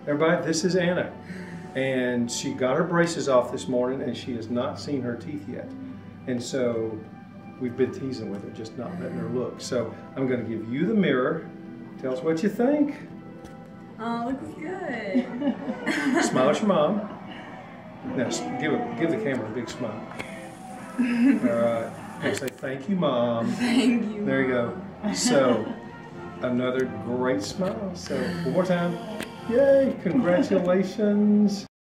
Everybody, this is Anna. And she got her braces off this morning and she has not seen her teeth yet. And so we've been teasing with her, just not letting her look. So I'm going to give you the mirror. Tell us what you think. Oh, looks good. Smile at your mom. Now give the camera a big smile. All right. And say thank you, Mom. Thank you. There you go. So another great smile. So one more time. Yay! Congratulations.